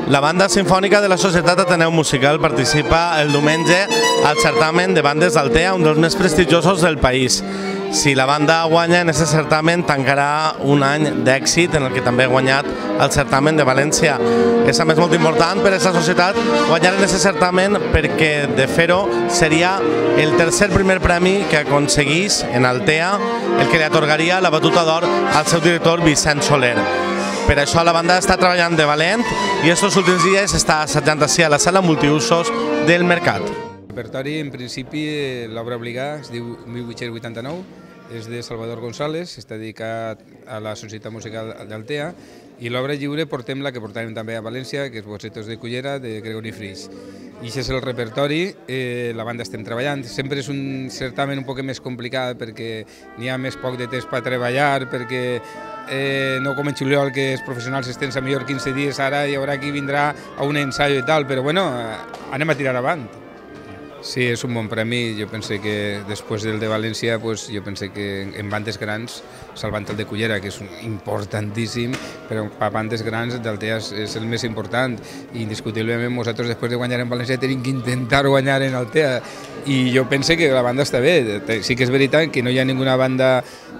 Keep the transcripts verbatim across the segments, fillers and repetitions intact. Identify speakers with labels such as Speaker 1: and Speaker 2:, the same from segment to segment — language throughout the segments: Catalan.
Speaker 1: La banda simfònica de la Societat Ateneu Musical participa el diumenge al certamen de bandes d'Altea, un dels més prestigiosos del país. Si la banda guanya en aquest certamen, tancarà un any d'èxit en el que també ha guanyat el certamen de València. És a més molt important per a aquesta societat guanyar en aquest certamen perquè de fer-ho seria el tercer primer premi que aconseguís en Altea, el que li atorgaria la batuta d'or al seu director Vicent Soler. Per això la banda està treballant de valent i aquests últims dies està assajant així a la sala multiusos del Mercat.
Speaker 2: El repertori, en principi, l'obra obligada es diu mil vuit-cents vuitanta-nou, és de Salvador González, està dedicat a la Societat Musical d'Altea, i l'obra lliure portem la que portarem també a València, que és Bocetos de Cullera, de Gregori Fris. I això és el repertori, eh, la banda estem treballant. Sempre és un certamen un poc més complicat perquè n'hi ha més poc de temps per treballar, perquè eh, no com en juliol, que els professionals estem a millor quinze dies, ara hi haurà qui vindrà a un ensaio i tal, però bueno, anem a tirar avant. Sí, és un bon premi. Jo penso que després del de València, pues, jo penso que en bandes grans, salvant el de Cullera, que és importantíssim, però per bandes grans d'Altea és el més important. I indiscutiblement nosaltres després de guanyar en València tenim que intentar guanyar en Altea. I jo penso que la banda està bé. Sí que és veritat que no hi ha ninguna banda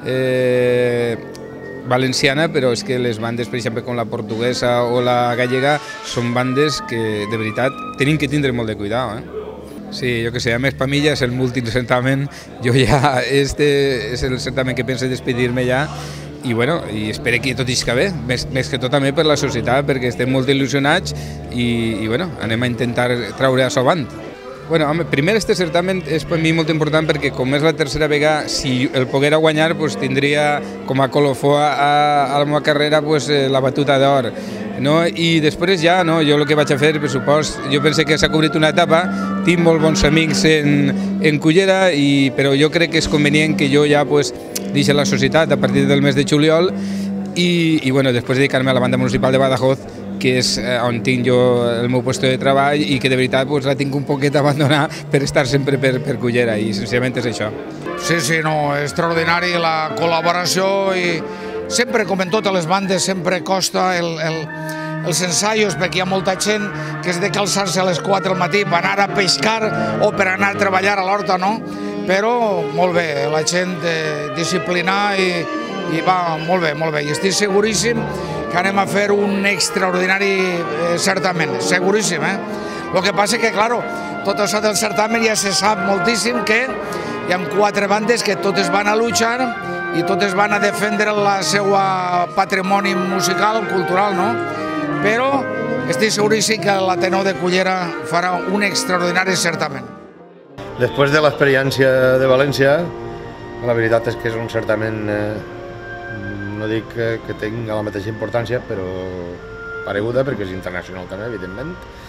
Speaker 2: eh, valenciana, però és que les bandes, per exemple, com la portuguesa o la gallega, són bandes que de veritat tenim que tindre molt de cuidado, eh? Sí, jo que sé, a més per mi ja és el multicertamen, jo ja, este és el certamen que penso despedir-me ja, i bueno, i espero que tot isca bé, més, més que tot també per la societat, perquè estem molt il·lusionats i, i bueno, anem a intentar traure això avant. Bueno, home, primer este certamen és per mi molt important perquè com és la tercera vegada, si el poguera guanyar, pues, tindria com a colofó a, a la meva carrera pues, la batuta d'or. No? I després ja, no? Jo el que vaig a fer, per supost, jo penso que s'ha cobrit una etapa, tinc molt bons amics en, en Cullera, i, però jo crec que és convenient que jo ja pues, deixi la societat a partir del mes de juliol i, i bueno, després dedicar-me a la banda municipal de Badajoz, que és on tinc jo el meu lloc de treball i que de veritat pues, la tinc un poquet abandonada per estar sempre per, per Cullera, i senzillament és això.
Speaker 3: Sí, sí, no, extraordinari la col·laboració i sempre, com en totes les bandes, sempre costa el, el, els ensaios perquè hi ha molta gent que és de calçar-se a les quatre del matí per anar a pescar o per anar a treballar a l'horta, no? Però molt bé, la gent eh, disciplinada i, i va molt bé, molt bé. I estic seguríssim que anem a fer un extraordinari eh, certamen, seguríssim, eh? El que passa que, clar, tot això del certamen ja se sap moltíssim que hi ha quatre bandes que totes van a luchar i totes van a defendre el seu patrimoni musical, cultural, no? Però estic seguríssim que l'Ateneu de Cullera farà un extraordinari certamen.
Speaker 4: Després de l'experiència de València, la veritat és que és un certamen, eh, no dic que, que tingui la mateixa importància, però pareguda, perquè és internacional també, evidentment,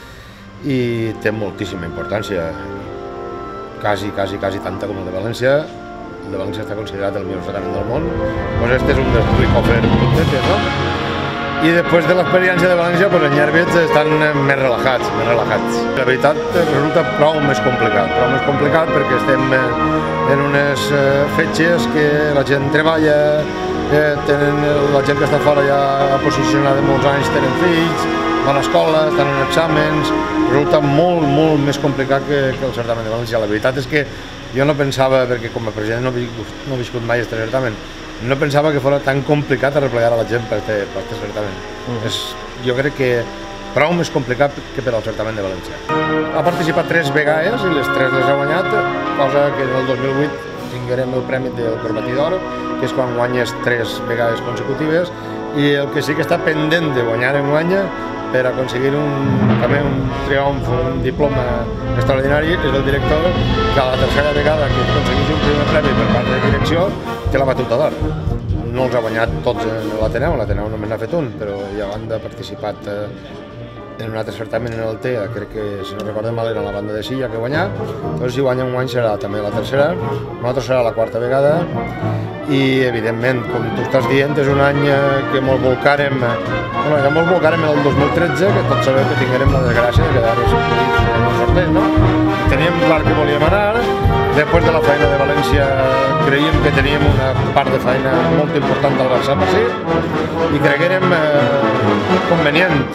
Speaker 4: i té moltíssima importància, quasi, quasi, quasi tanta com el de València. El de València està considerat el millor certamen del món, doncs este és un dels Ricofer puntetes, no? I després de l'experiència de València, doncs els nervis estan més relajats, més relajats. La veritat resulta prou més complicat, prou més complicat perquè estem en unes fetges que la gent treballa, tenen, la gent que està fora ja posicionada de molts anys tenen fills, van a escola, estan en exàmens, resulta molt, molt més complicat que, que el certamen de València. La veritat és que jo no pensava, perquè com a president no he, no he viscut mai aquest certamen, no pensava que fos tan complicat arreplegar a la gent per aquest certamen. Uh -huh. És, jo crec que prou més complicat que per al certamen de València. Ha participat tres vegades i les tres les ha guanyat, cosa que en el dos mil vuit tinguérem el Premi del Corbatí d'Or, que és quan guanyes tres vegades consecutives, i el que sí que està pendent de guanyar en guanya per aconseguir un, també un triomf, un diploma extraordinari, és el director que a la tercera vegada que aconsegueix un primer premi per part de direcció té la batuta d'or. No els ha guanyat tots l'Ateneu, l'Ateneu només n'ha fet un, però ja han participat en un altre certamen en el T E A, crec que, si no recordo mal, era la banda de Silla que guanyà, doncs si guanya un any serà també la tercera, nosaltres serà la quarta vegada, i evidentment, com tu estàs dient, és un any que molt volcàrem, bueno, ja molt volcàrem en el dos mil tretze, que tots sabeu que tinguérem la desgràcia de quedar en el sorteig, no? Teníem clar que volíem anar, després de la feina de València creiem que teníem una part de feina molt important del Barça per si, i creguérem eh, convenient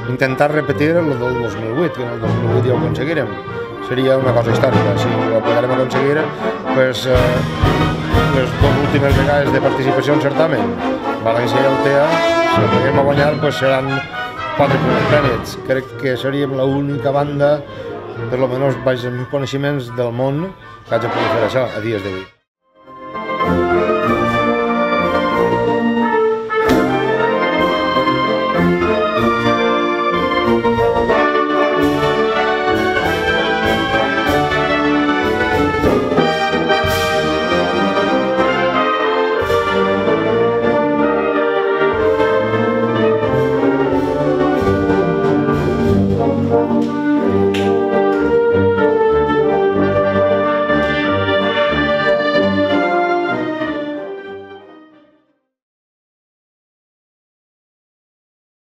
Speaker 4: intentar repetir el del dos mil vuit, que en el dos mil vuit ja ho aconseguirem. Seria una cosa històrica. Si ho podrem aconseguir, pues, eh, les dues últimes vegades de participació en certamen, València i Altea, si ho podem guanyar, pues, seran quatre primers premis. Crec que seríem l'única banda, per almenys baix en coneixements del món, que hagi pogut fer això a dies d'avui.